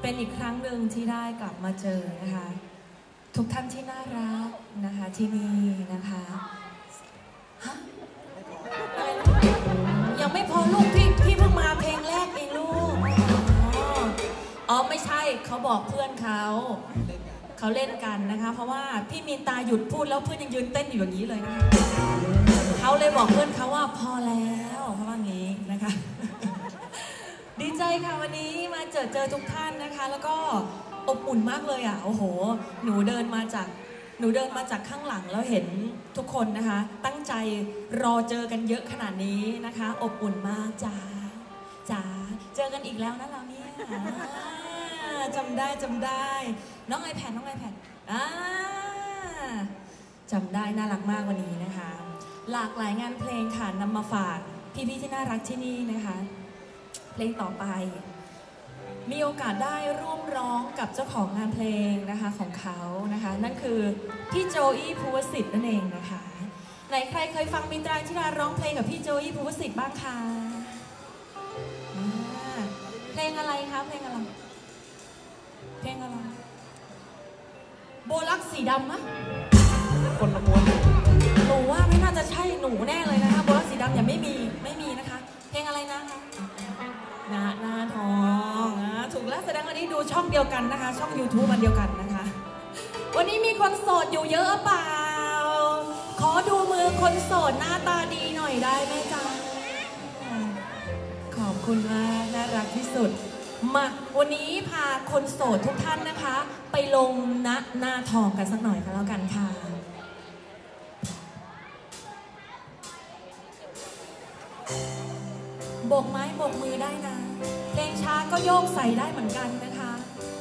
เป็นอีกครั้งหนึ่งที่ได้กลับมาเจอนะคะทุกท่านที่น่ารักนะคะที่นี่นะคะฮะอะไรนะยังไม่พอลูกพี่เพิ่งมาเพลงแรกเองลูกอ๋อไม่ใช่เขาบอกเพื่อนเขาเล่นกันนะคะเพราะว่าพี่มีนตาหยุดพูดแล้วเพื่อนยังยืนเต้นอยู่อย่างนี้เลยนะคะเขาเลยบอกเพื่อนเขาว่าพอแล้วเขาว่างี้นะคะดีใจค่ะวันนี้มาเจอทุกท่านนะคะแล้วก็อบอุ่นมากเลยอ่ะโอ้โหหนูเดินมาจากข้างหลังแล้วเห็นทุกคนนะคะตั้งใจรอเจอกันเยอะขนาดนี้นะคะอบอุ่นมากจ๋าเจอกันอีกแล้วนะเราเนี่ยจำได้น้องไอแพดจำได้น่ารักมากวันนี้นะคะหลากหลายงานเพลงค่ะนำมาฝากพี่ที่น่ารักที่นี่นะคะเพลงต่อไปมีโอกาสได้ร่วมร้องกับเจ้าของงานเพลงนะคะของเขานะคะนั่นคือพี่โจอี้ภูวสิทธิ์นั่นเองนะคะไหนใครเคยฟังมินตราธิราร้องเพลงกับพี่โจอี้ภูวสิทธิ์บ้างคะเพลงอะไรคะเพลงอะไรโบลักสีดำมะคนละม้วนหนูว่าไม่น่าจะใช่หนูแน่เลยนะคะโบลักสีดำอย่าไม่มีนะคะเพลงอะไรนะคะหน้าทองถูกแล้วแสดงวันนี้ดูช่องเดียวกันนะคะช่อง YouTube อันเดียวกันนะคะวันนี้มีคนโสดอยู่เยอะเปล่าขอดูมือคนโสดหน้าตาดีหน่อยได้ไหมจ๊ะขอบคุณมากน่ารักที่สุดมาวันนี้พาคนโสดทุกท่านนะคะไปลงหน้าทองกันสักหน่อยกันแล้วกันค่ะโบกไม้โบกมือได้นะเพลงช้าก็โยกใส่ได้เหมือนกันนะคะ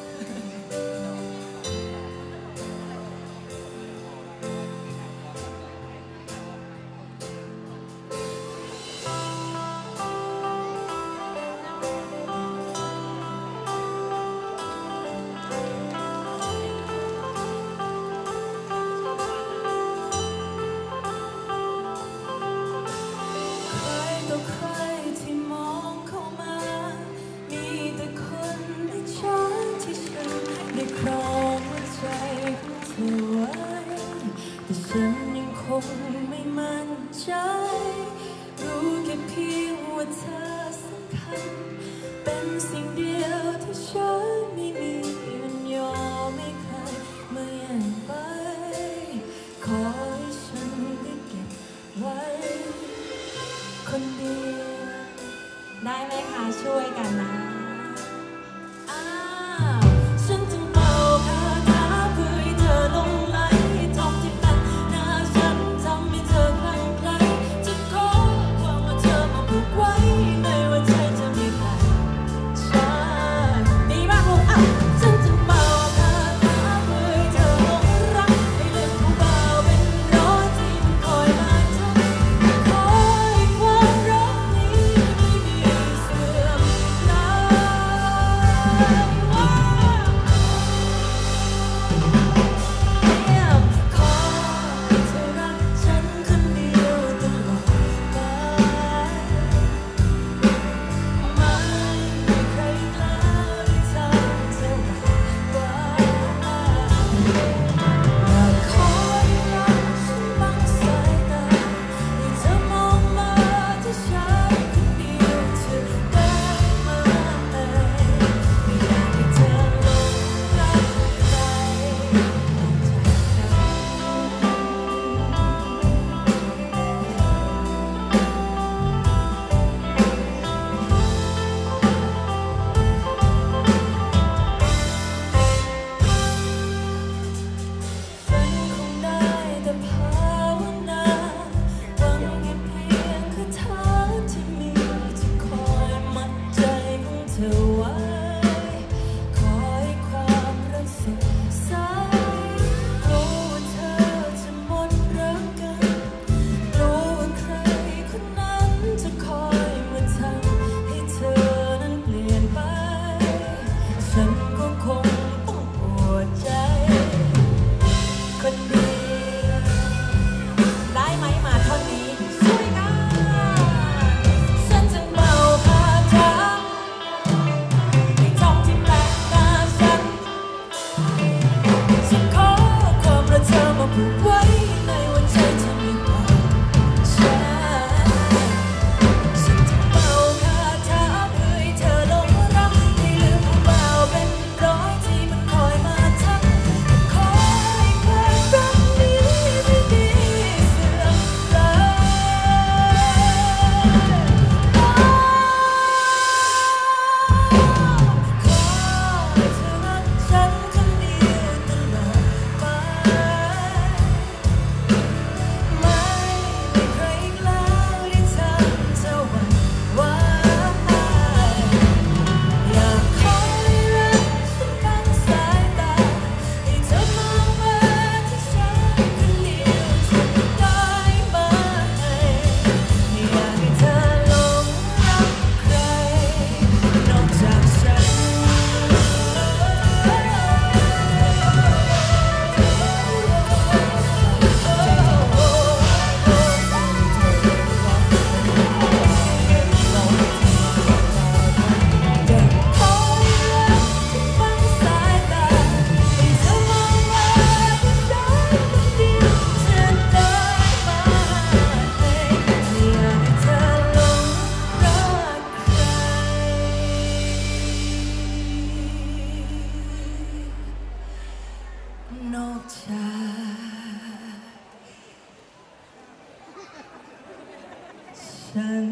ฉันยังคงไม่มั่นใจรู้แค่เพียงว่าเธอสำคัญเป็นสิ่งเดียวที่ฉันไม่มีมันยอมไม่ใครมาแย่งไปขอให้ฉันได้เก็บไว้คนเดียวได้ไหมคะช่วยกันนะฉันจึงเป่าคาถาเพื่อให้เธอลงไหลฉัน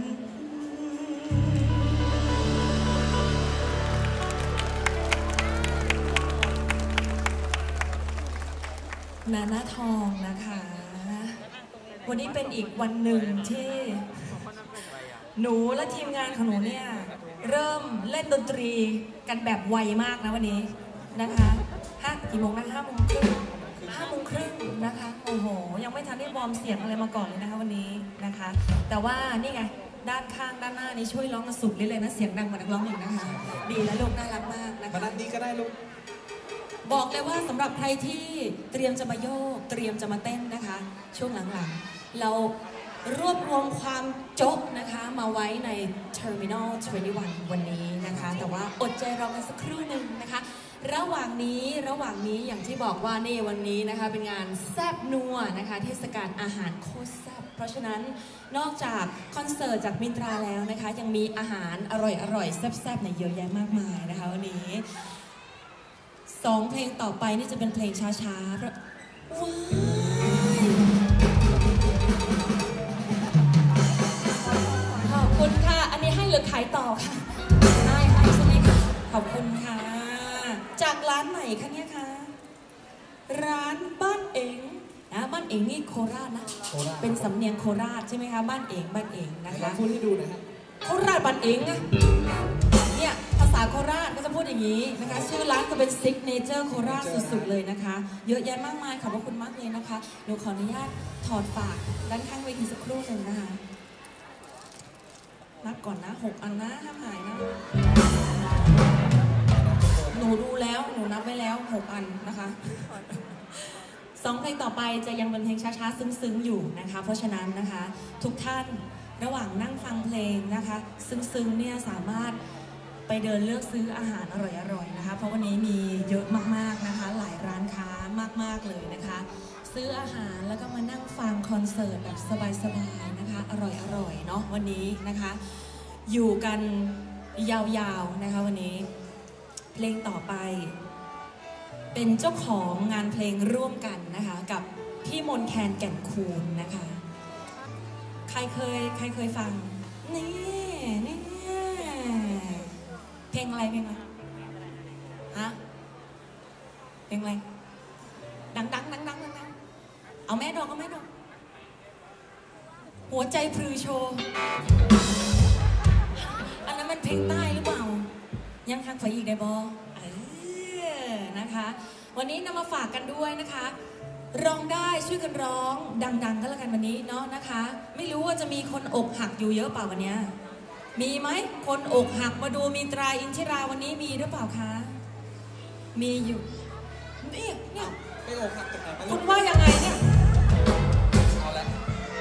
นาหน้าทองนะคะวันนี้เป็นอีกวันหนึ่งที่หนูและทีมงานของหนูเนี่ยเริ่มเล่นดนตรีกันแบบไวมากนะวันนี้นะคะกี่โมงนะ5 โมงครึ่งนะคะโอ้โหยังไม่ทันได้วอร์มเสียงอะไรมาก่อนเลยนะคะวันนี้นะคะแต่ว่านี่ไงด้านข้างด้านหน้านี้ช่วยร้องมาสุดเลยนะเสียงดังกว่านักร้องอีกนะคะดีและลูกน่ารักมากนะคะมาด้านนี้ก็ได้ลูกบอกเลยว่าสำหรับใครที่เตรียมจะมาโยกเตรียมจะมาเต้นนะคะช่วงหลังๆเรารวบรวมความโจ๊กนะคะมาไว้ใน Terminal 21 วันนี้นะคะแต่ว่าอดใจรอกันสักครู่หนึ่งนะคะระหว่างนี้อย่างที่บอกว่าในวันนี้นะคะเป็นงานแซ่บนัวนะคะเทศกาลอาหารโคตรแซ่บเพราะฉะนั้นนอกจากคอนเสิร์ตจากมินตราแล้วนะคะยังมีอาหารอร่อยแซ่บๆในเยอะแยะมากมายนะคะวันนี้2 เพลงต่อไปนี่จะเป็นเพลงช้าๆว้ายขอบคุณค่ะอันนี้ให้หรือขายต่อค่ะให้ใช่ไหมคะขอบคุณค่ะจากร้านไหนคะเนี่ยคะร้านบ้านเอ๋งนะบ้านเอ๋งนี่โคราชนะเป็นสำเนียงโคราชใช่ไหมคะบ้านเอ๋งนะคะพูดให้ดูนะฮะโคราชบ้านเอ๋งนะเนี่ยภาษาโคราชก็จะพูดอย่างนี้นะคะชื่อร้านก็เป็นซิกเนเจอร์โคราชสุดๆเลยนะคะเยอะแยะมากมายขอบคุณมากเลยนะคะหนูขออนุญาตถอดฝากด้านข้างเวทีสักครู่หนึ่งนะคะนับก่อนนะ6 อันนะห้ามหายนะหนูดูแล้วหนูนับไว้แล้ว6 อันนะคะ2 เพลงต่อไปจะยังเป็นเพลงช้าๆซึ้งๆอยู่นะคะเพราะฉะนั้นนะคะทุกท่านระหว่างนั่งฟังเพลงนะคะซึ้งๆเนี่ยสามารถไปเดินเลือกซื้ออาหารอร่อยๆนะคะเพราะวันนี้มีเยอะมากๆนะคะหลายร้านค้ามากๆเลยนะคะซื้ออาหารแล้วก็มานั่งฟังคอนเสิร์ตแบบสบายๆนะคะอร่อยๆเนาะวันนี้นะคะอยู่กันยาวๆนะคะวันนี้เพลงต่อไปเป็นเจ้าของงานเพลงร่วมกันนะคะกับพี่มนแคนแก่นคูนนะคะใครเคยฟังนี่เพลงอะไรฮะเพลงอะไรดังเอาแม่ดอกหัวใจพลือโชว์อันนั้นมันเพลงใต้หรือเปล่ายังฮักไฟอีกได้บอนะคะวันนี้นำมาฝากกันด้วยนะคะร้องได้ช่วยกันร้องดังๆก็แล้วกันวันนี้เนาะนะคะไม่รู้ว่าจะมีคนอกหักอยู่เยอะเปล่าวันนี้มีไหมคนอกหักมาดูมีตราอินทิราวันนี้มีหรือเปล่าคะมีอยู่เนี่ยไม่อกหักตรงไหนคุณว่ายังไงเนี่ยเอาละ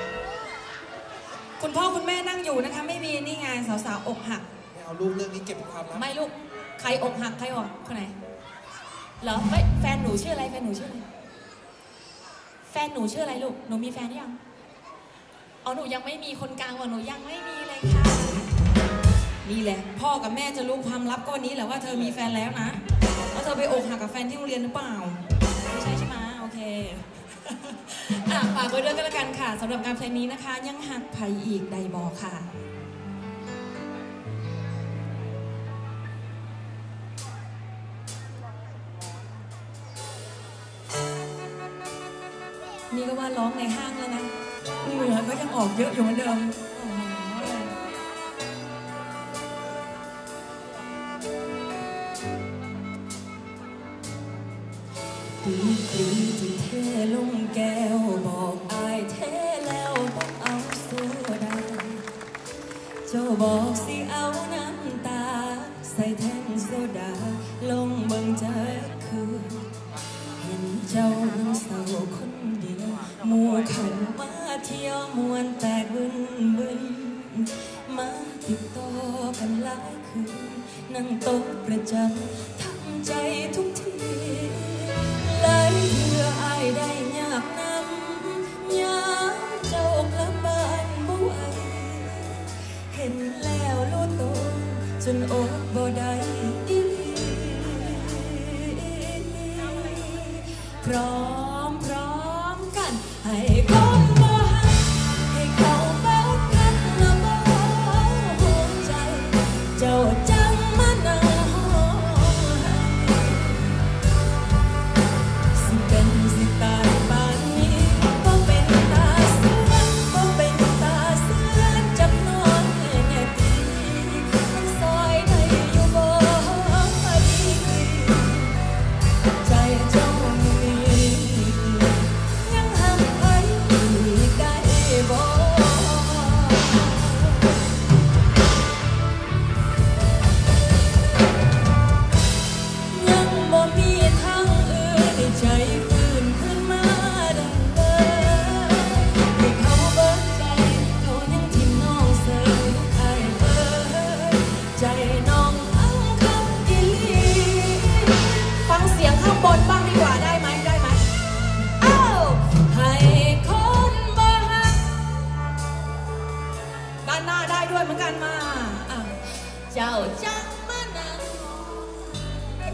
คุณพ่อคุณแม่นั่งอยู่นะคะไม่มีนี่ไงสาวๆอกหักไม่เอาลูกเรื่องนี้เก็บเป็นความลับไม่ลูกใครอกหักใครออกคนไหนเหรอไม่แฟนหนูชื่ออะไรแฟนหนูชื่ออะไรลูกหนูมีแฟนยังหนูยังไม่มีคนกลางหนูยังไม่มีเลยค่ะนี่แหละพ่อกับแม่จะรู้ความลับก็วันนี้แหละว่าเธอมีแฟนแล้วนะว่าเธอไปอกหักกับแฟนที่โรงเรียนหรือเปล่าไม่ใช่ใช่ไหมโอเคฝากไว้ด้วยกันละกันค่ะสำหรับงานเพลงนี้นะคะยังหักไผอีกใดบอกค่ะนี่ก็ว่าร้องในห้างแล้วนะเหงื่อก็ยังออกเยอะอยู่เหมือนเดิมดีที่เทลงแก้วบอกอายเทแล้วต้องเอาโซดาเจ้าบอกสิเอาน้ำตาใส่แทนโซดาลงเบิ่งใจคือเห็นเจ้ามันเศร้าคนเดียวหมู่เขามาเที่ยวมวนแตกบึนมาติดต่อกันหลายคืนนั่งโต๊ะประจำทำใจทุกทีหลายเพื่ออายได้ยากนำยามเจ้ากลับบ้านบ่ไหวเห็นแล้วรู้ตัวจนอดบ่ได้อีหลีพร้อมกันให้คนบ่ฮักให้เขาเฝ้าคัดละบ่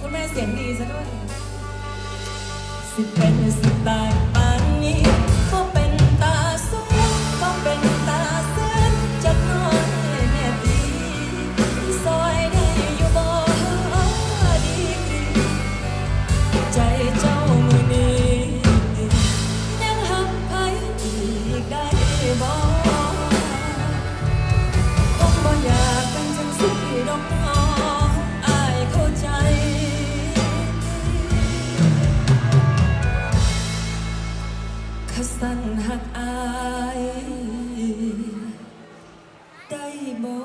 คุณแม่เสียงดีซะด้วยสิเป็นสิตายปานนี้ก็เป็นตาสูงก็เป็นตาเส้นจากน้อยแม่ปีซอยได้อยู่บ่ดีใจเจ้ามือนี้ยังหักไผอีกได้บ่คงบ่อยากเป็นจังสิดอกน้องอายเข้าใจข้าสั่นหักอายได้บ่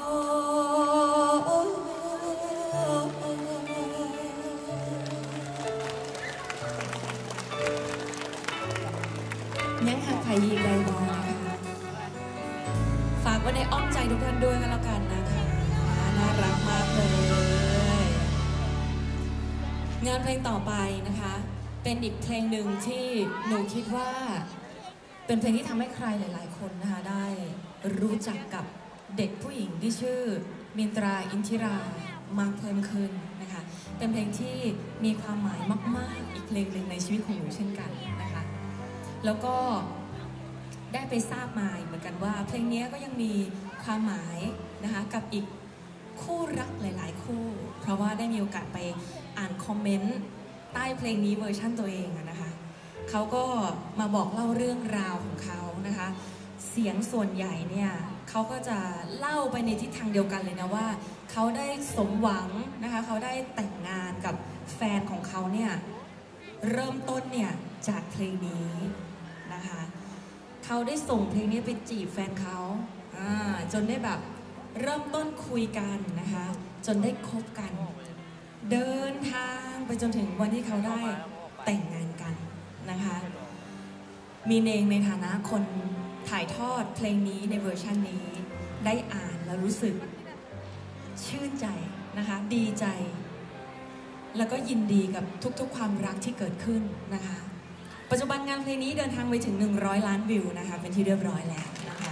ยังหักไผอีกได้บ่นะคะฝากไว้ในอ้อมใจทุกท่านด้วยกันแล้วกันนะคะน่ารักมากเลยงานเพลงต่อไปนะคะเป็นอีกเพลงหนึ่งที่หนูคิดว่าเป็นเพลงที่ทำให้ใครหลายๆคนนะคะได้รู้จักกับเด็กผู้หญิงที่ชื่อมินตราอินทิรามากเพิ่มขึ้นนะคะเป็นเพลงที่มีความหมายมากๆอีกเพลงหนึ่งในชีวิตของหนูเช่นกันนะคะแล้วก็ได้ไปทราบมาเหมือนกันว่าเพลงนี้ก็ยังมีความหมายนะคะกับอีกคู่รักหลายๆคู่เพราะว่าได้มีโอกาสไปอ่านคอมเมนต์ใต้เพลงนี้เวอร์ชั่นตัวเองนะคะเขาก็มาบอกเล่าเรื่องราวของเขานะคะเสียงส่วนใหญ่เนี่ยเขาก็จะเล่าไปในทิศทางเดียวกันเลยนะว่าเขาได้สมหวังนะคะเขาได้แต่งงานกับแฟนของเขาเนี่ยเริ่มต้นเนี่ยจากเพลงนี้นะคะเขาได้ส่งเพลงนี้ไปจีบแฟนเขาจนได้แบบเริ่มต้นคุยกันนะคะจนได้คบกันเดินทางไปจนถึงวันที่เขาได้แต่งงานกันนะคะมีเนงในฐานะคนถ่ายทอดเพลงนี้ในเวอร์ชันนี้ได้อ่านแล้วรู้สึกชื่นใจนะคะดีใจแล้วก็ยินดีกับทุกๆความรักที่เกิดขึ้นนะคะปัจจุบันงานเพลงนี้เดินทางไปถึง100 ล้านวิวนะคะเป็นที่เรียบร้อยแล้วนะคะ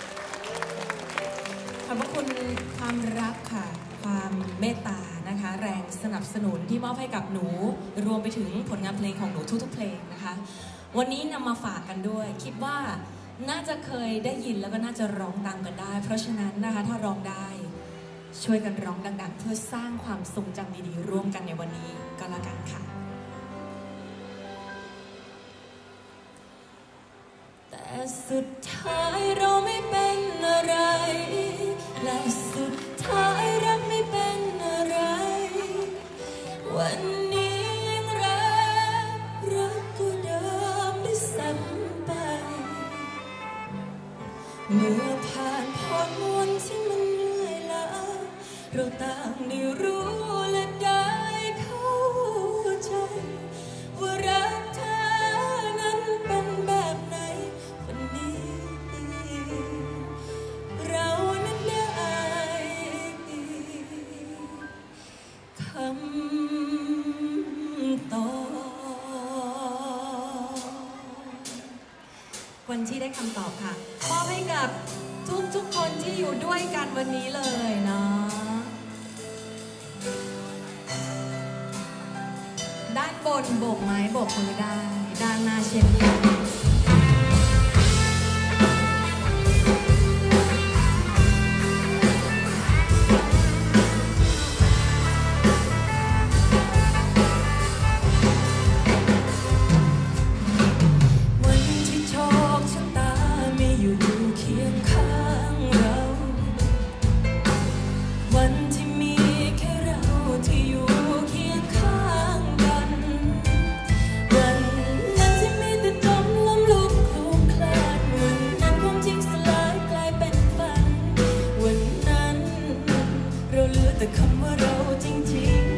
ขอบพระคุณความรักค่ะความเมตตานะคะแรงสนับสนุนที่มอบให้กับหนูรวมไปถึงผลงานเพลงของหนูทุกๆเพลงนะคะวันนี้นำมาฝากกันด้วยคิดว่าน่าจะเคยได้ยินแล้วก็น่าจะร้องตามกันได้เพราะฉะนั้นนะคะถ้าร้องได้ช่วยกันร้องดังๆเพื่อสร้างความทรงจำดีๆร่วมกันในวันนี้ก็แล้วกันค่ะแต่สุดท้ายเราไม่เป็นอะไรและสุดท้ายรักไม่เป็นอะไรวันนี้ยังรักก็เดิมได้ซ้ำไปเมื่อผ่านพ้นวันที่มันเหนื่อยล้าเราต่างได้รู้และได้เข้าใจว่ารักเธอนั้นเป็นแบบไหนวันนี้เรานั้นได้คำตอบวันที่ได้คำตอบค่ะมอบให้กับทุกคนที่อยู่ด้วยกันวันนี้เลยเนาะด้านบนโบกไม้โบกมือได้ด้านหน้าเช่นกันแต่คำว่าเราจริง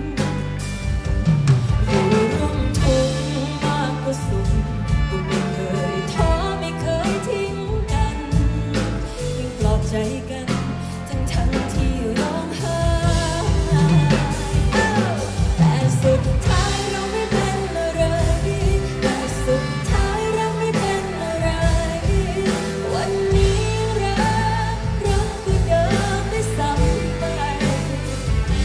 ๆอยู่ร่วมทุกข์มากกว่าสุขก็ไม่เคยท้อไม่เคยทิ้งกันยังปลอบใจกันทั้งที่ร้องไห้แต่สุดท้ายเราไม่เป็นอะไรแต่สุดท้ายเราไม่เป็นอะไรวันนี้รักก็เดิมได้ซ้ำไป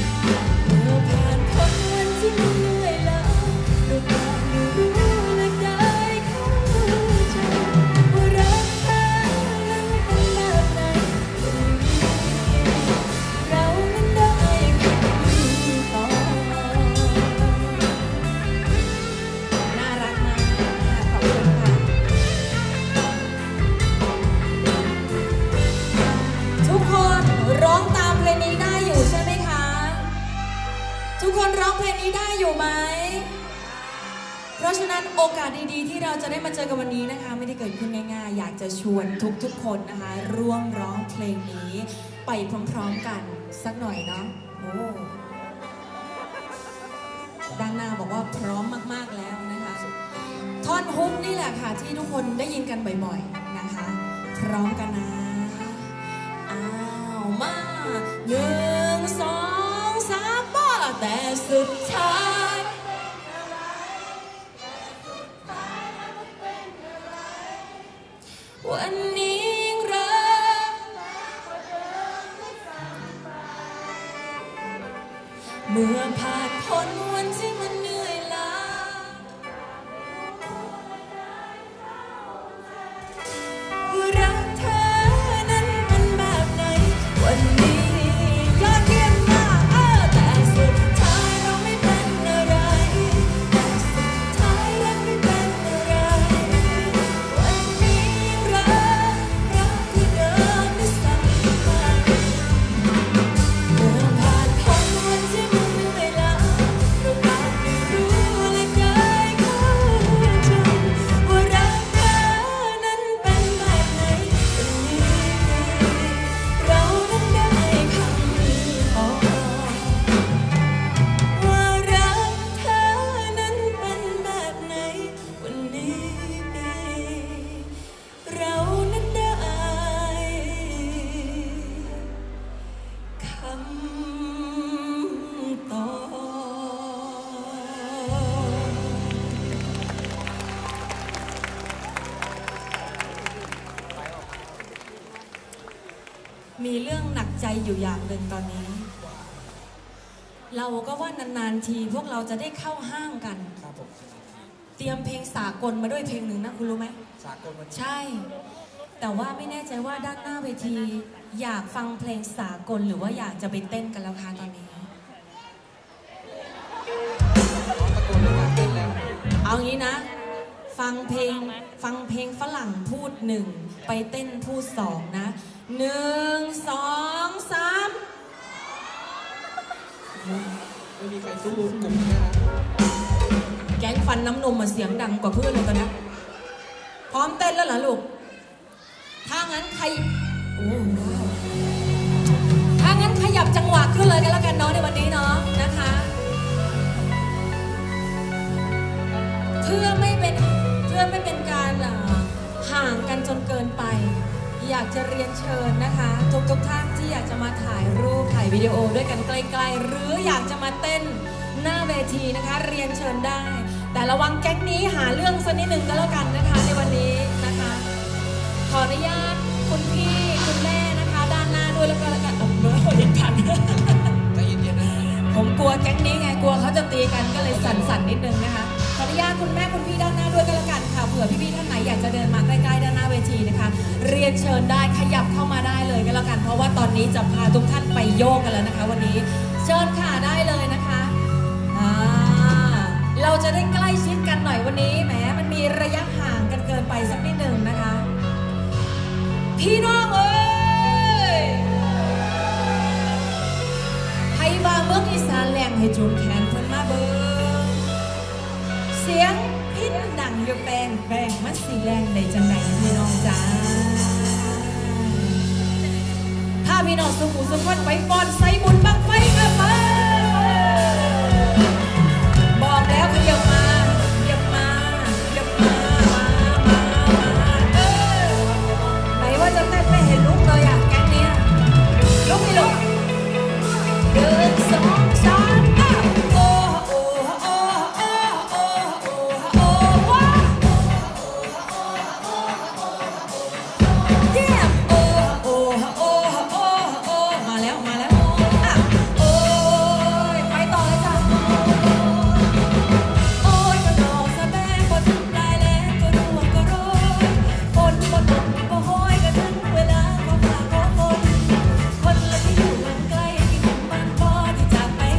ได้อยู่ไหมเพราะฉะนั้นโอกาสดีๆที่เราจะได้มาเจอกันวันนี้นะคะไม่ได้เกิดขึ้นง่ายๆอยากจะชวนทุกๆคนนะคะร่วมร้องเพลงนี้ไปพร้อมๆกันสักหน่อยเนาะโอ้ด้านหน้าบอกว่าพร้อมมากๆแล้วนะคะท่อนฮุกนี่แหละค่ะที่ทุกคนได้ยินกันบ่อยๆนะคะพร้อมกันนะอ้าวมา1 2 3ป้าแต่สุดท้ายวันนี้ยังรักเมื่อผ่านพ้นวันที่มันเหนื่อยล้ารักเธอนั้นเป็นแบบไหนวันนี้ยอดเยี่ยมมากแต่สุดท้ายเราไม่เป็นอะไรแต่สุดท้ายเราไม่เป็นอะไรวันนี้รักที่เดิมไม่สั่นไปเมื่อผ่านพ้นวันที่มันเหนื่อยล้าเราอาจไม่รู้และได้เข้าใจว่ารักเธอนั้นเป็นแบบไหนวันนี้เรานั้นได้คำตอบว่ารักเธอนั้นเป็นแบบไหนวันนี้เรานั้นได้คำตอบมีเรื่องหนักใจอยู่อย่างหนึ่งตอนนี้ เราก็ว่านานๆทีพวกเราจะได้เข้าห้างกันครับผมเตรียมเพลงสากลมาด้วยเพลงหนึ่งนะคุณรู้ไหมสากลวันนี้ใช่ แต่ว่าไม่แน่ใจว่าด้านหน้าเวทีอยากฟังเพลงสากลหรือว่าอยากจะไปเต้นกันแล้วคะตอนนี้ตะโกนเลยว่าเต้นแล้วเอางี้นะ ฟังเพลงฝรั่งพูด1ไปเต้นพูด2นะ1 2 3 ไม่มีใครสู้กลุ่มนี้นะแก๊งฟันน้ำนมมาเสียงดังกว่าเพื่อนเลยตอนนี้พร้อมเต้นแล้วเหรอลูกถ้างั้นขยับจังหวะขึ้นเลยกันแล้วกันเนาะในวันนี้เนาะนะคะเพื่อไม่เป็นการห่างกันจนเกินไปอยากจะเรียนเชิญนะคะทุกท่านที่อยากจะมาถ่ายรูปถ่ายวิดีโอด้วยกันใกล้ๆหรืออยากจะมาเต้นหน้าเวทีนะคะเรียนเชิญได้แต่ระวังแก๊งนี้หาเรื่องสักนิดหนึ่งก็แล้วกันนะคะในวันนี้นะคะขออนุญาตคุณพี่คุณแม่นะคะด้านหน้าด้วยแล้วก็แล้วกันเด็กกันใจเย็นๆนะผมกลัวแก๊งนี้ไงกลัวเขาจะตีกันก็เลยสั่นๆนิดนึงนะคะขออนุญาตคุณแม่คุณพี่ด้านหน้าด้วยก็แล้วกันค่ะเผื่อพี่ๆท่านไหนอยากจะเดินมาใกล้ๆด้านหน้าเวทีนะคะเรียนเชิญได้ขยับเข้ามาได้เลยก็แล้วกันเพราะว่าตอนนี้จะพาทุกท่านไปโยกกันแล้วนะคะวันนี้เชิญค่ะได้เลยนะคะเราจะได้ใกล้ชิดกันหน่อยวันนี้แหมมันมีระยะห่างกันเกินไปสักนิดหนึ่งนะคะพี่น้องเอ้ยให้มาเมืองอีสานแหลงให้จูงแขนเพิ่นมาเบิ่งเสียงพิษดังอยู่แปลงมันสีแรงได้จังไหนพี่น้องจ้าถ้าพี่น้องสุขุสุขวันไปฟ้อนใส่บุญบังไฟกันมาบอกแล้วขยับมาไหนว่าจะเต้นไม่เห็นลุกเลยอ่ะแก๊งนี้ลุกไม่ลุก1 2 3โอ้โอ้โอ้โอ้โอ้โอ้โอ้ว้าเยี่ยมโอ้โอ้โอ้โอ้โอ้มาแล้วอ่ะโอ้ยไปต่อเลยจ้ะโอ้ยก็ดอกสะแบงพอถึงได้แล้วก็ร่วงก็โรยฝนก็ตกก็โหยก็ถึงเวลาก็ฝากขอฝนคนละที่อยู่กันใกล้ที่คงบ้านพอที่จากไป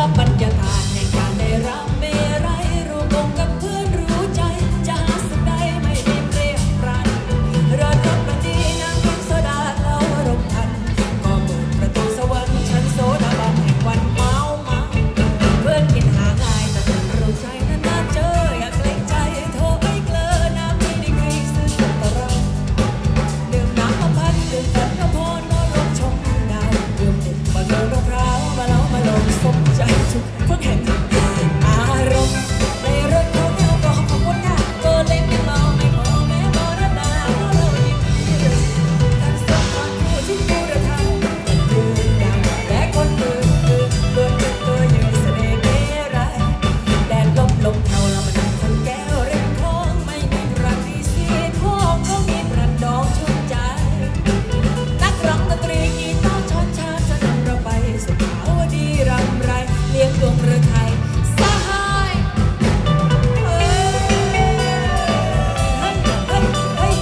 อบบรรยากาศในการได้รับเมรัยรู้กงกับเพื่อนรู้ใจจะหาสุดใดไม่มีเปรียบปรันรอดรถมาดีนางกินโซดาเรารบพันก็เปิดประตูสวรรค์ชั้นโซดาบันแห่งวันเมาเพื่อนกินหาง่ายแต่เพื่อนรู้ใจนั้นน่าเจออยากเกรงใจโทรไปเกลอน้ำที่ดีกรีซื้อตกตะเราดื่มน้ำมาพันดื่มฝันก็พอนอนลงชมดาวดื่มเด็ดมาเดินมะพร้าวมาแล้วมาลงสมใจทุกเพื่อแห่งอารมณ์ในรถของเราก็ขอบคุณค่ะก็เล่นไม่เมาไม่พอแม้พอระดาเรายิ้มทั้งสองคนผู้ที่ผู้ระทำยืนยันและคนอื่นเพื่อนตัวยืนเสน่ห์เมรัยแดดลมเท่าเรามานั่งคนแก้วเร่งท้องไม่มีรักที่สีทองก็มีรันดองชุ่มใจนักร้องดนตรีกีตาร์ช้อนชาจะนำเราไปสุขาวดีรำไรเลี้ยงดวงเรือไทยสหายเฮ้ยเฮ้ยเฮ้ยเฮ้ย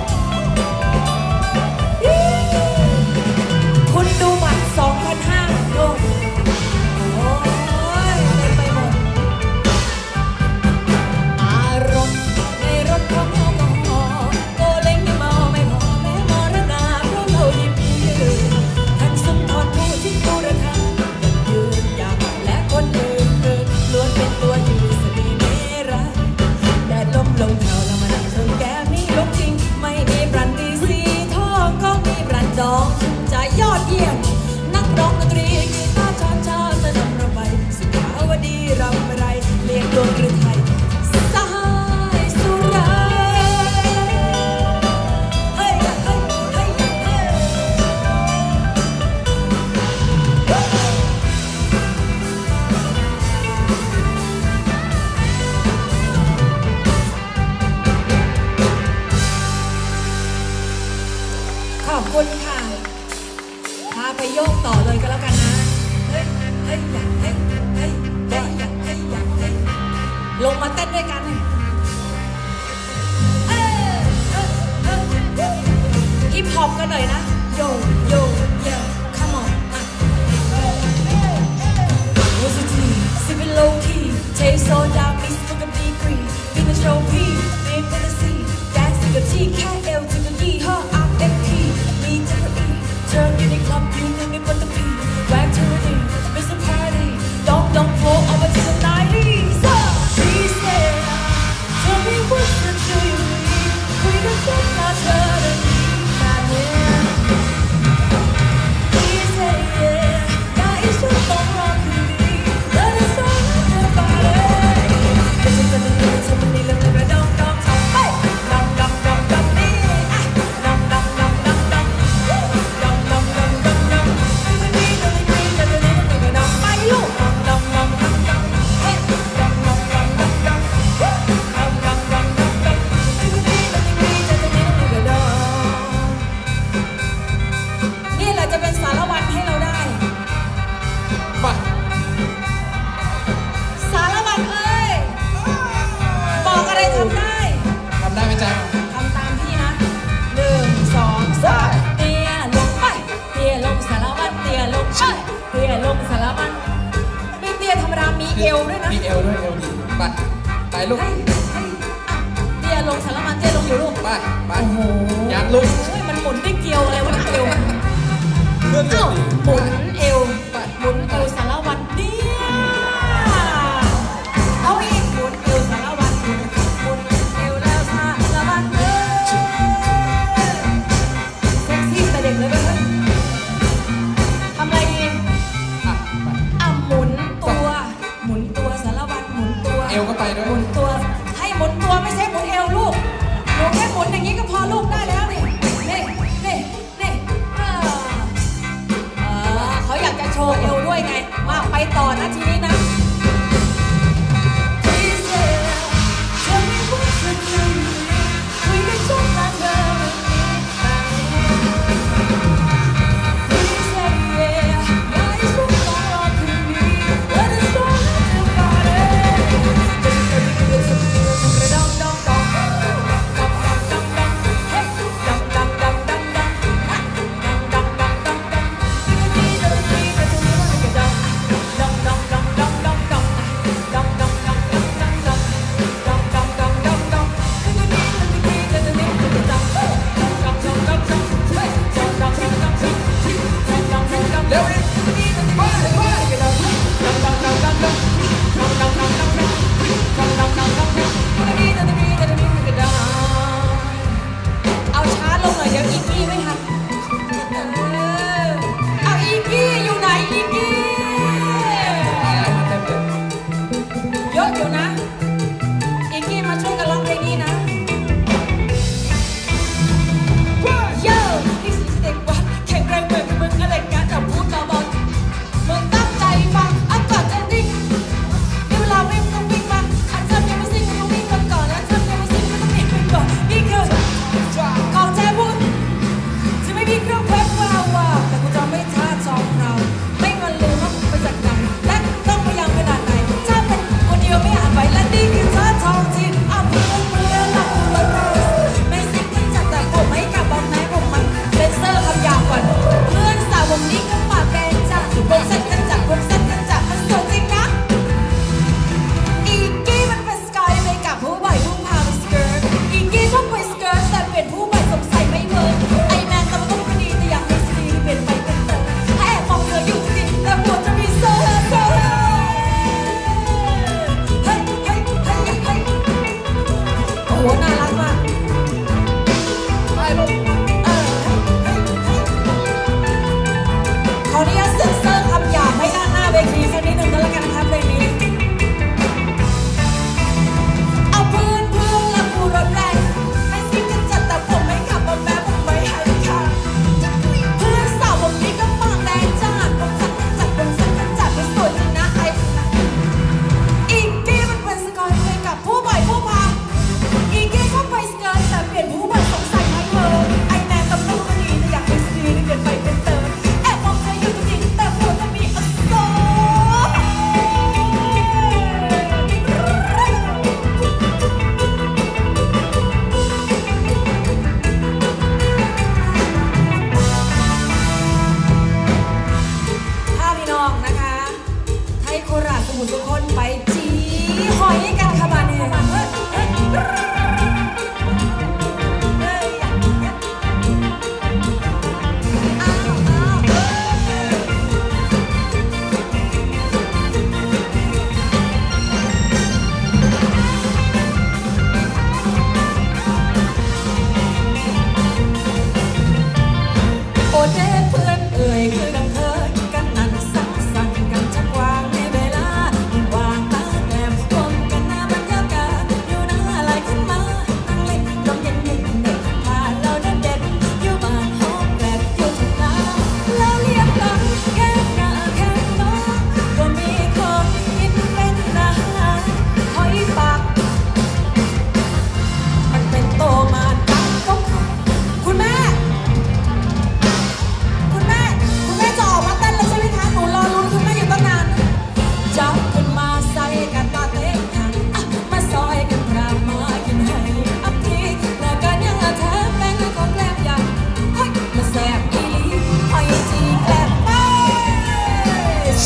คุณดูบัตร 2,500 ดูโอ้ยเต็มไปหมดอารมณ์ในรถของแอลกอฮอล์โกเล้งไม่เมาไม่พอแม้มรณะเพราะเรายิ้มยืนทั้งสุนทรผู้ที่ผู้ระทำยืนยาวและคนอื่นล้วนเป็นตัวยืนเสน่ห์เมรัยแดดลมเท่าเรามานั่งชนแก้มนี่ลมจริงไม่มีบรันดีสีทองก็มีบรันดองชุ่มใจยอดเยี่ยมนักร้องดนตรีกีตาร์ช้อนชาจะนำเราไปสุขาวดีรำไรเลี้ยงดวงเรือไทยสหายสุราเฮ้ยเฮ้ยเฮ้ยเฮ้ยขอบคุณค่ะพาไปโยกต่อเลยก็แล้วกันนะเฮ้ยเฮ้ยอยากเฮ้ยเฮ้ยเฮ้ยอยากเฮ้ยอยากเฮ้ยลงมาเต้นด้วยกันฮิปฮอปกันหน่อยนะโยโยโย come on Rosity sipping low key taste soda mix with a degree being a trophy being fantasy dancingกับที่แค่เอวถึงกับยี่ห้อ RFP มีเทอร์อีเชิญอยู่ในคลับยืนหนึ่งในบนตะปีแวกเทอร์ดี Mr. Party don't fall over to the 90s She said tell me what do you need คุยกันจนมาเธอได้ดีมาเนี่ย She said yeah อยากให้ฉันต้องรอคืนนี้และจะสอนเธอไปแต่ฉันจะไม่ลืมเธอวันนี้แล้วเธอก็ต้องเฮ้ยดำนี่อ่ะดำวันนี้จะไม่มีแต่เธอเนี่ยเธอก็ดำไปลูกดำเฮ้ยดำวันนี้จะไม่มีแต่เธอเนี่ยเธอก็ดำนี่แหละจะเป็นสารวัตรให้เราได้มาสารวัตรเอ้ยบอกอะไรทำได้ทำได้ไหมจ๊ะทำตามพี่นะ1 2 3เตี้ยลงไปเตี้ยลงสารวัตรเตี้ยลงไปเตี้ยลงสารวัตรไม่เตี้ยธรรมดามีเอวด้วยนะมีเอวด้วยเอวดีไปลูกเฮ้ยเตี้ยลงสารวัตรเตี้ยลงอยู่ลูกไปโอ้โหยันลูกเฮ้ยมันหมุนได้เกี่ยวอะไรวะเนี่ยเอวเครื่องยเอ้านต์ดีหมุนเอวหมุนเอวสารวัตรเนี่ยเอาอีกหมุนเอวสารวัตรหมุนเอวแล้วสารวัตรเอ้ยเซ็กซี่แต่เด็กเลยเว้ยทำอะไรดีอ่ะไปหมุนตัวสารวัตรหมุนตัวเอวก็ไปด้วยหมุนตัวให้หมุนตัวไม่ใช่หมุนเอวลูกหนูแค่หมุนอย่างนี้ก็พอลูกได้แล้วนี่เขาอยากจะโชว์เอวด้วยไงมาไปต่อนะทีนี้นะคุยกันจนมาเธอ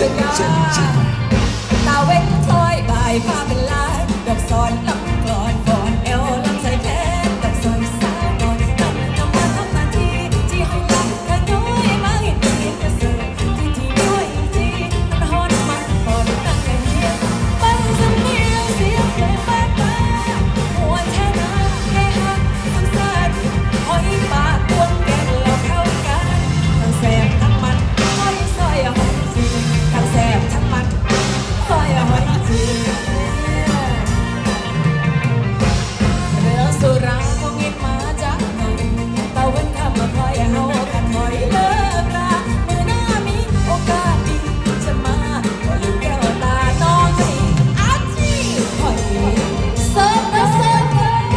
ตาเว้นคล้อยบ่ายฟ้าเป็นลายดอกซอนลำกลอนฟอนเอวลำใส่แขนดอกซอยสาวก่อนทำมาทำนาทีที่ให้รักกันน้อยมาเห็นเห็นกระเสือที่ด้วยจีมันฮอนมันก่อนนั่งแค่เฮียไปสำเนียงเสียงเพลงบ้านบ้านหัวแท้นาให้หักสังสารหอยปากพวงแก้มเราเข้ากันทั้งแสบทั้งมันหอยซอยหอยจีทั้งแสบทั้งมันซอยหอยจีเรื่องสุราคงอิดมาจากไหนตะวันคำมาคอยเฮากันคอยเลิกลาเมื่อหน้ามีโอกาสดีจะมาก็ลืมแก้วตาน้องนี่อาจีคอยเสิร์ฟนะเสิร์ฟ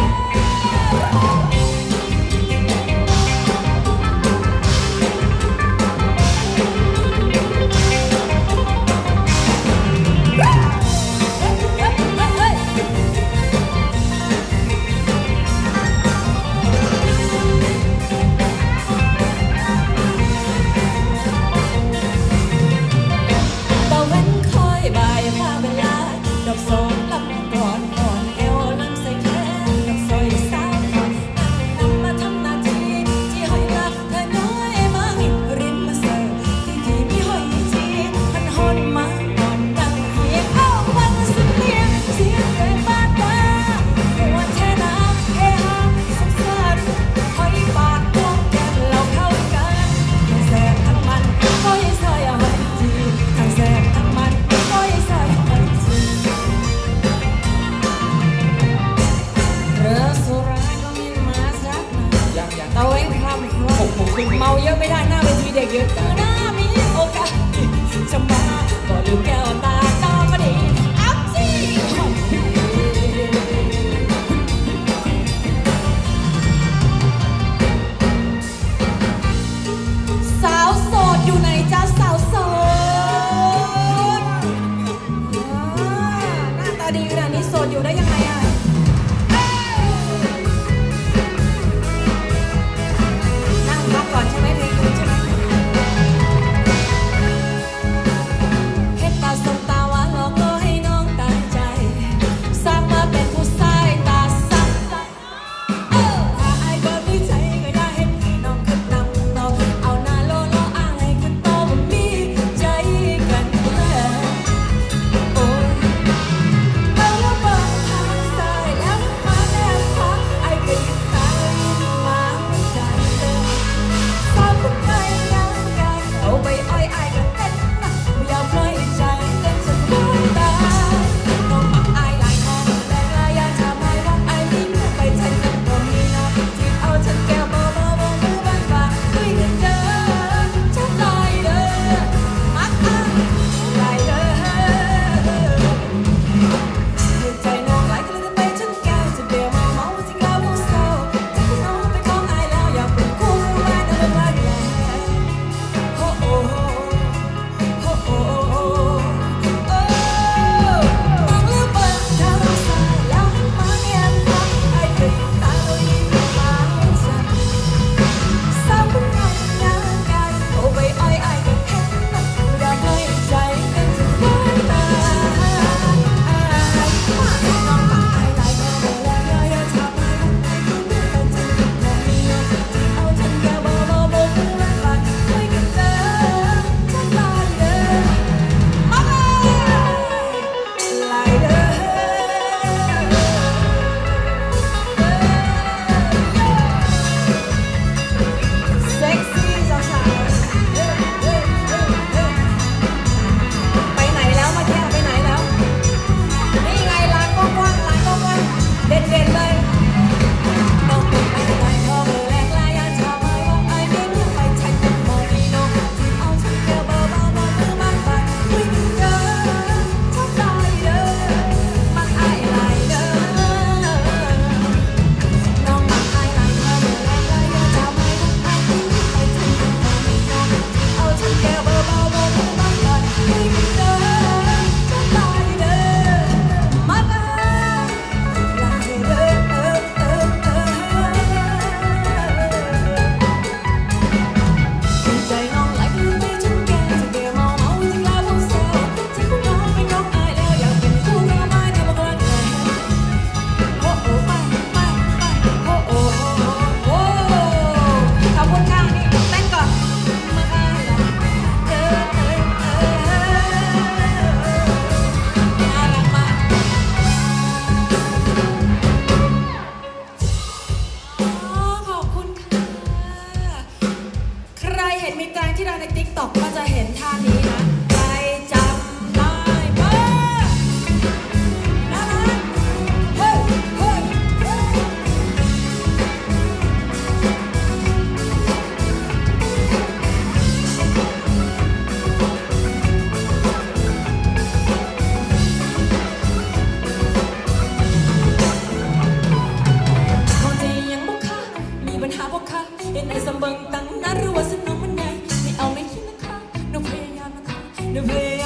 ตะวันคอยบ่ายฟ้าเวลาดอกสองลำก่อนก่อนเอวลำใส่แขนดอกซอยสาวก่อนนำมาทำหน้าที่ที่หอยรักเธอน้อยมาหินริมมาเสิร์ฟที่มีหอยจีมันฮอนมาก่อนดังเฮียเอาวันสุดเลี้ยงเสียงเกินบ้านบ้าหัวแท้นาเฮฮาสงสารหอยปากพวงแก้มเราเข้ากันทั้งแสบทั้งมันหอยซอยหอยจีทั้งแสบทั้งมันหอยซอยหอยจีเรือสุราก็มีมาจากไหนยังตะเวนคำครบเมาเยอะไม่ได้หน้าเวทีเด็กเยอะหน้ามีโอกาสจะมาก็ลืมแก้วตาตาพอดีอัพซี่สาวโสดอยู่ไหนจ้าสาวโสดหน้าตาดีขนาดนี้โสดอยู่ได้ยังไงอ่ะนั่งพักก่อนใช่ไหมเพลงคุณใช่ไหมเฮ็ดตาสบตาหวานหลอกล่อให้น้องตายใจสร้างมาเป็นผู้ชายตาสักถ้าอายบ่มีใจก็อย่าเฮ็ดให้น้องขึ้นนำน้องเอาหน้าโลล้ออ้างให้ขึ้นโตบ่มีใจกันแล้วโอ้ยเอาละบ่ทาง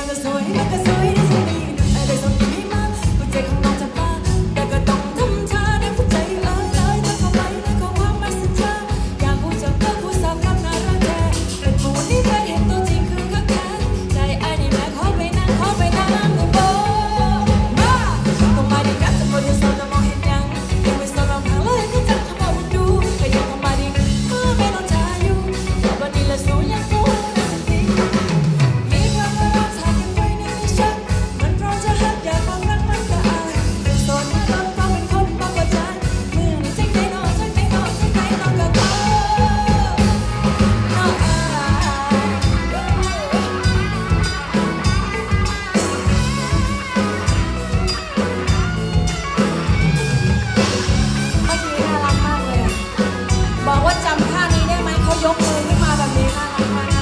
ก็สวยมันก็สวยได้สักทีได้สนใจให้มาหัวใจของน้องจะบ้าแต่ก็ต้องทำชาในหัวใจถ้าเข้าไปในข้อความไม่สนใจอยากพูดจับก็พูดสับกับน่ารักแท้เป็นผู้ที่เคยเห็นตัวจริงคือคักแท้ใจไอ้นี่แม่ขอไปนั่งในโบมาก็มาดีกันแต่คนจะสนจะมองเห็นยังไม่สนลองทางเลยก็จับเข้ามาดูก็ยังคงมาดีกันไม่ต้องใจอยู่วันนี้ละสู้ยังกูมีคำว่ารักทางยังไว้ในฉันมันเพราะจะหักอยากความรักมันก็อายเป็นโซนมารับก็เป็นคนมากกว่าใจเมื่อนี้จังใจนอนก็ก็น้องอายเมื่อกี้น่ารักมากเลยอะบอกว่าจำท่านี้ได้ไหมเขายกมือขึ้นมาแบบนี้น่ารักมาก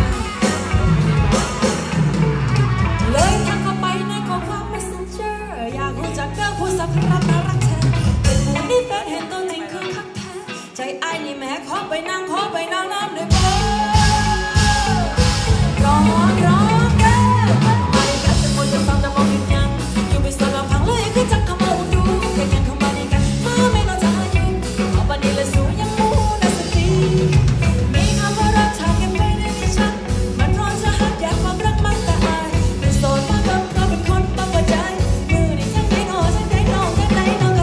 เลยทักเข้าไปในข้อความ Messenger อยากรู้จักก็พูดสักครั้งน่ารักแท้เป็นผู้ที่แฟนเห็นตัวจริงคือคักแท้ใจไอ้นี่แม่ขอไปนั่งน้ำด้วยบ่ร้องเด้อมาดีกันแต่คนจะฟังจะมองเห็นยังอยู่ไปสนลำพังเลยคือจักเข้ามาดูแค่ยังเข้ามาดีกันไม่นอนใจอยู่เอาบันนี้เลยสู้ยังมูได้สักทีมีคำว่ารักทางยังไม่ได้ในฉันมันเพราะจะหักอยากความรักมันแต่อายเป็นโสดมาก่อนเพราะเป็นคนมากกว่าใจมือนี่ทั้งใจน้องก็ขอน่าอาย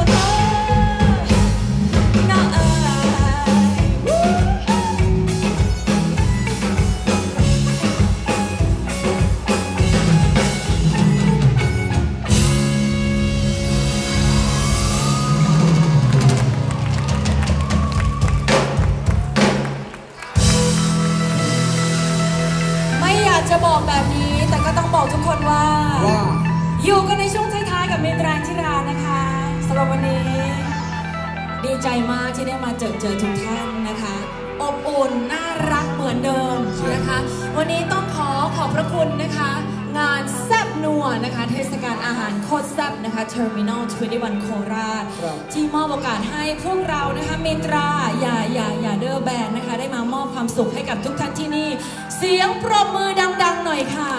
ไม่อยากจะบอกแบบนี้แต่ก็ต้องบอกทุกคนว่าอยู่กันในช่วงท้ายๆกับเมตราธิรานะคะสำหรับวันนี้ดีใจมากที่ได้มาเจอทุกท่านนะคะอบอุ่นน่ารักเหมือนเดิมนะคะวันนี้ต้องขอบพระคุณนะคะงานแซ่บนัวนะคะเทศกาลอาหารโคตรแซ่บนะคะ Terminal 21 โคราชที่มอบโอกาสให้พวกเรานะคะเมตราอย่าเดอร์แบนนะคะได้มามอบความสุขให้กับทุกท่านที่นี่เสียงปรบมือดังๆหน่อยค่ะ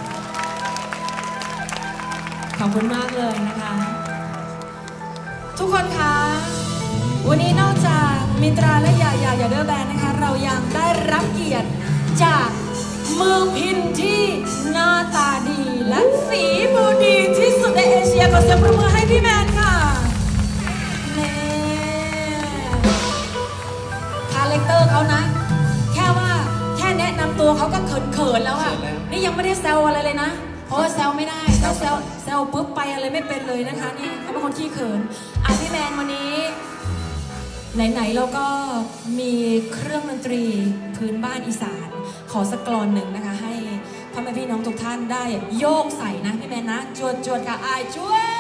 ขอบคุณมากเลยนะคะทุกคนคะวันนี้นอกจากมิตราและอย่าเดอร์แบนนะคะเรายังได้รับเกียรติจากมือพินที่หน้าตาดีและฝีมือดีที่สุดในเอเชียขอเสียงปรบมือให้พี่แมนค่ะคาแรคเตอร์เขานะแค่แนะนำตัวเขาก็เขินแล้วอะนี่ยังไม่ได้แซวอะไรเลยนะเพราะว่าแซวไม่ได้ถ้าแซวปุ๊บไปอะไรไม่เป็นเลยนะคะนี่เขาเป็นคนขี้เขินพี่แมนวันนี้ไหนเราก็มีเครื่องดนตรีพื้นบ้านอีสานขอสักกลอนหนึ่งนะคะให้พ่อแม่พี่น้องทุกท่านได้โยกใส่นะพี่แมนนะจวดค่ะอายช่วย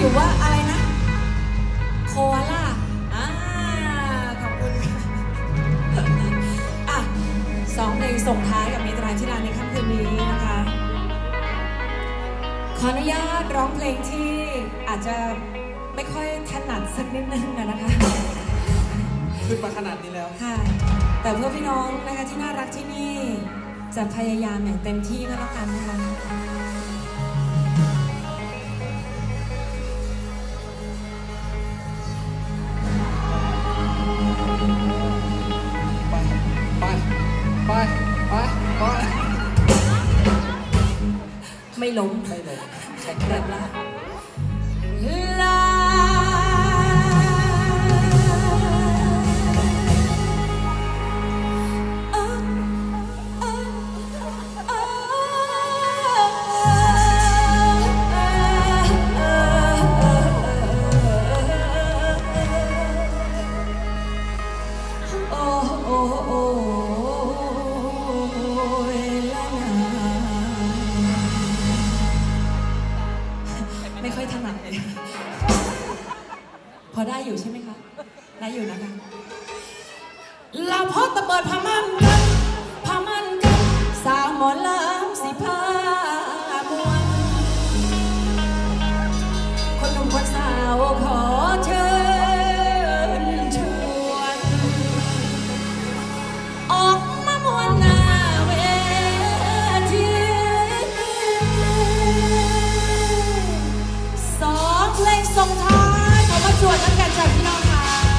อยู่ว่าอะไรนะโคอาล่าขอบคุณค่ะ2 เพลงส่งท้ายกับมิตรที่ร้านในค่ำคืนนี้นะคะขออนุญาตร้องเพลงที่อาจจะไม่ค่อยถนัดสักนิดนึงนะคะขึ้นมาขนาดนี้แล้วค่ะแต่เพื่อพี่น้องนะคะที่น่ารักที่นี่จะพยายามอย่างเต็มที่ก็แล้วกันนะคะไปไม่ล้มแข็งแรแรงละไม่ค่อยถนัดเลยพอได้อยู่ใช่ไหมคะได้อยู่นะคะเราพอตะเบิดพามันกันสาวหมอลำสิพามวนคนหนุ่มคนสาวขอเชิญชวนออกมามวนหน้าเวที2 เพลงส่งท้ายขอมาจวดกันจากพี่น้องค่ะ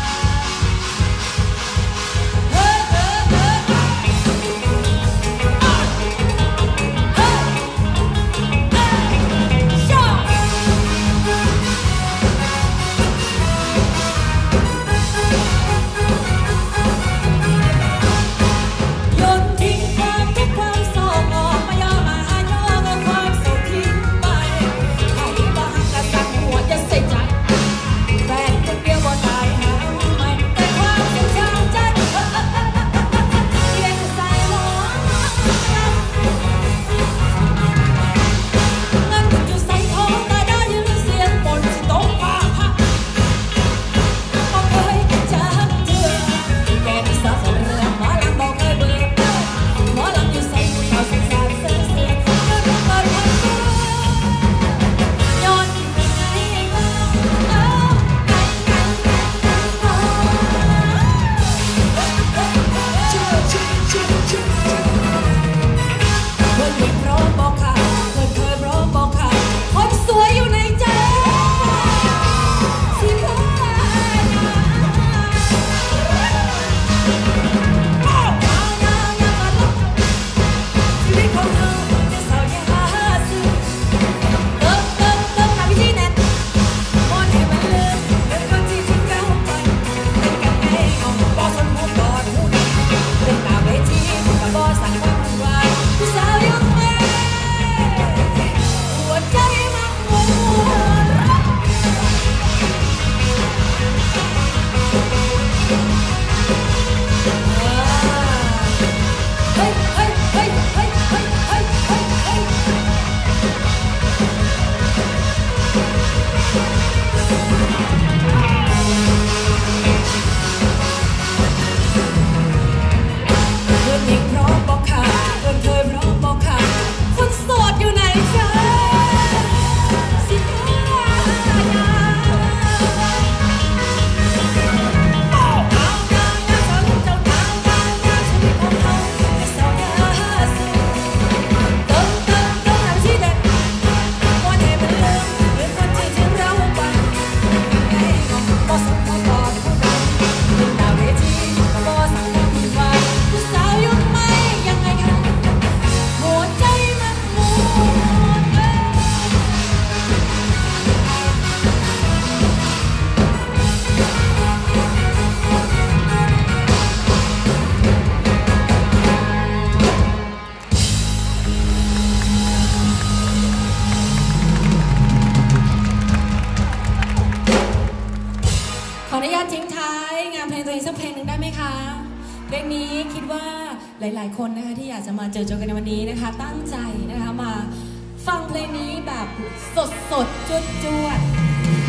เพลงนี้คิดว่าหลายๆคนนะคะที่อยากจะมาเจอกันในวันนี้นะคะตั้งใจนะคะมาฟังเพลงนี้แบบสดๆจวดๆ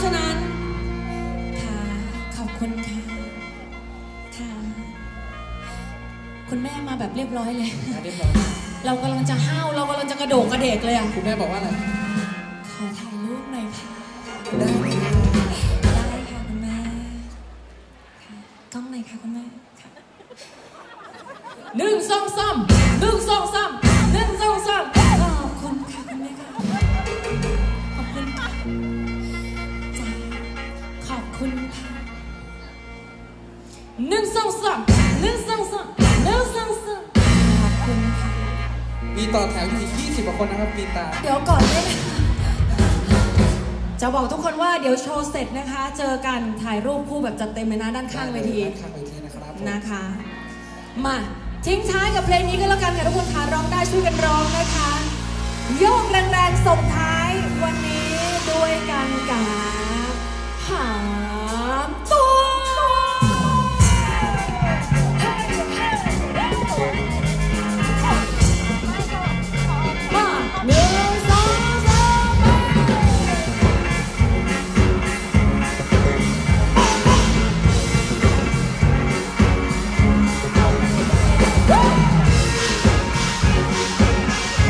ะนั้นค่ะขอบคุณค่ะค่ะคุณแม่มาแบบเรียบร้อยเลยเรียบร้อยเรากำลังจะห้าวเรากำลังจะกระโดดกระเดกเลยอ่ะคุณแม่บอกว่าอะไรขอถ่ายรูปหน่อยค่ะได้ไหมได้ค่ะคุณแม่ค่ะกล้องไหนคะคุณแม่ค่ะ1 2 3 1 2 3 1 2 3ขอบคุณค่ะคุณแม่ค่ะขอบคุณค่ะจ้าขอบคุณค่ะ1 2 3 1 2 3 1 2 3ขอบคุณค่ะมีต่อแถวอยู่อีก20 กว่าคนนะครับมีตาเดี๋ยวก่อนได้ไหมจะบอกทุกคนว่าเดี๋ยวโชว์เสร็จนะคะ เจอกันถ่ายรูปคู่แบบจัดเต็มเลยนะด้านข้างเวทีด้านข้างเวทีนะครับผมนะคะ มาทิ้งท้ายกับเพลงนี้ก็แล้วกันค่ะทุกคนค่ะร้องได้ช่วยกันร้องนะคะ โยกแรงๆส่งท้ายวันนี้ด้วยกันกับหามตัวมา1 2 3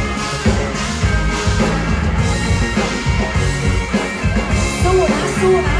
สู้นะสู้นะ